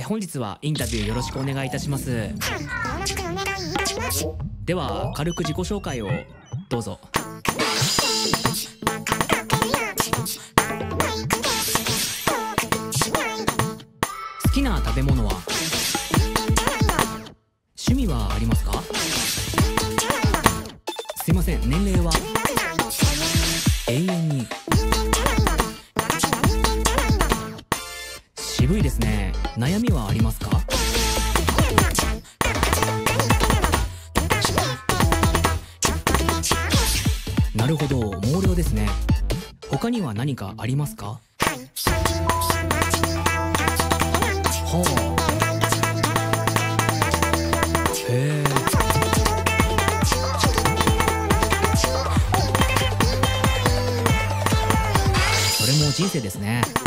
本日はインタビューよろしくお願いいたします。では軽く自己紹介をどうぞ。好きな食べ物は？趣味はありますか？すいません、年齢は？永遠に。渋いですね。悩みはありますか？なるほど、毛量ですね。他には何かありますか？はあ。へえ。それも人生ですね。